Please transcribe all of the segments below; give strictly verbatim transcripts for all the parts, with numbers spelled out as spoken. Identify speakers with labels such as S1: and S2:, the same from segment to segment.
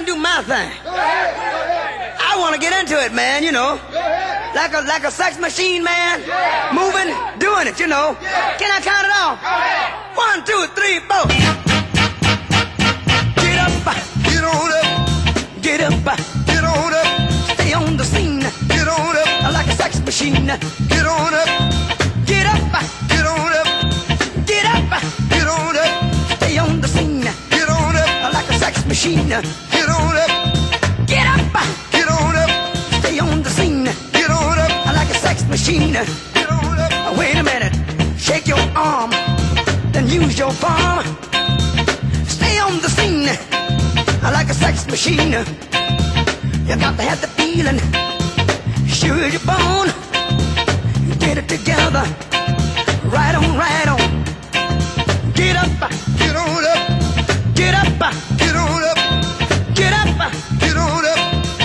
S1: do my thing. I want to get into it, man, you know. Like a, like a sex machine, man. Moving, doing it, you know. Can I count it off? One, two, three, four. Get up,
S2: Get on up,
S1: get up,
S2: get on up,
S1: stay on the scene.
S2: get on up,
S1: Like a sex machine.
S2: get on up,
S1: Get up,
S2: get on up,
S1: get up,
S2: get on up,
S1: stay on the scene.
S2: get on up,
S1: Like a sex machine.
S2: get on up,
S1: Get up,
S2: get on up,
S1: stay on the scene.
S2: get on up,
S1: Like a sex machine.
S2: get on up.
S1: Wait a minute, shake your arm, then use your palm. Stay on the scene, like a sex machine. You got to have the feeling, sure as you're born. Get it together, right on, right on. Get up,
S2: Get on up,
S1: get up,
S2: get on up,
S1: get up.
S2: get on up.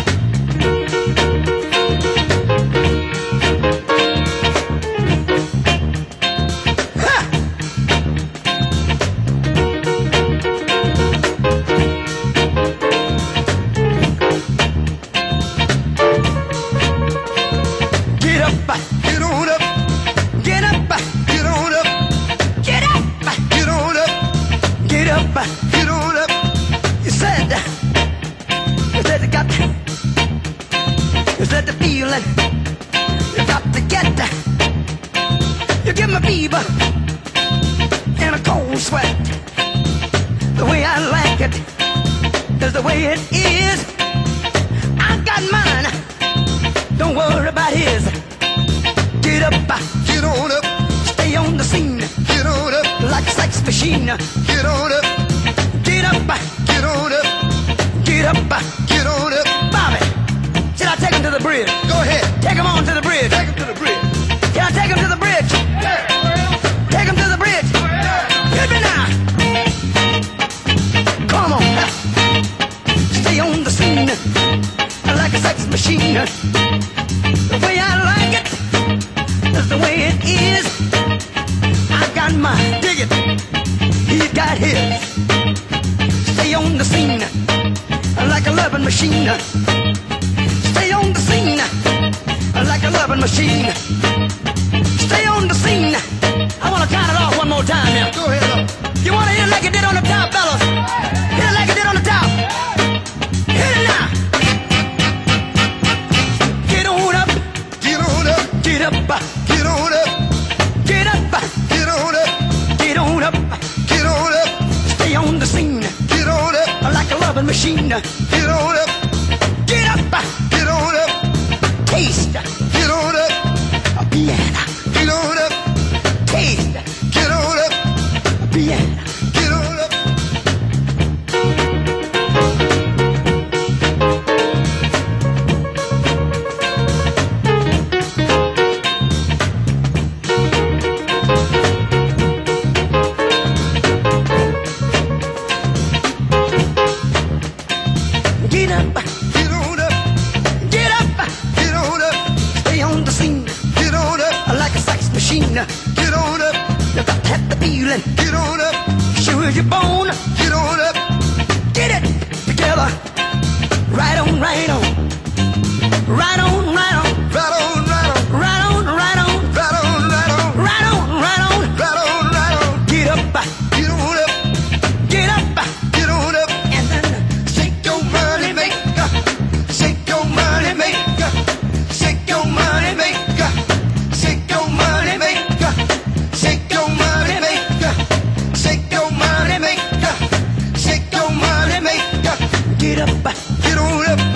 S1: Ha! Get up,
S2: Get on up,
S1: get up,
S2: get on up,
S1: get up,
S2: get on up,
S1: get up.
S2: get on up.
S1: You said, you said you got, you said the feeling, you got to get, you give me fever and a cold sweat. The way I like it is the way it is. I got mine, don't worry about his. Get up,
S2: Get on up,
S1: stay on the scene
S2: get on up,
S1: like a sex machine.
S2: get on up,
S1: Get up,
S2: get on up,
S1: get up.
S2: get on up.
S1: Bobby, should I take him to the bridge?
S2: Go ahead,
S1: Take him on to the bridge.
S2: take him to the bridge.
S1: Can I take him to the bridge? Take him to the bridge. Hit me now. Come on. Stay on the scene like a sex machine. The way I like it is the way it is. I got mine. Dig it. He got his. Stay on the scene like a loving machine. Stay on the scene like a loving machine. Stay on the scene. I want to count it off one more time now.
S2: Go ahead up.
S1: You want to hit it like it did on the top, fellas? Hit it like it did on the top. Hit it now. Get on up,
S2: Get on up,
S1: get up,
S2: get on up,
S1: get up,
S2: get on up,
S1: get on up.
S2: get on up,
S1: Stay on the scene
S2: get on up,
S1: like a loving machine.
S2: get on up,
S1: Get up,
S2: get on up,
S1: taste
S2: get on up,
S1: a piano.
S2: get on up,
S1: Taste
S2: get on up,
S1: a piano.
S2: get on up.
S1: Get up,
S2: Get on up,
S1: get up.
S2: get on up,
S1: Stay on the scene
S2: get on up,
S1: like a sex machine.
S2: get on up,
S1: You got to have the feeling,
S2: get on up,
S1: sure as you're born.
S2: get on up,
S1: Get it together, right on, right on, right on, right on,
S2: right on, right on,
S1: right on, right on,
S2: right on, right on,
S1: right on, right on.
S2: right on, right on.
S1: Get up,
S2: Get on up,
S1: get up,
S2: get on up,
S1: and then
S2: shake your money maker, shake your money maker, shake your money maker, shake your money maker, shake your money maker, shake your money maker, shake your money maker.
S1: get up,
S2: Get on up,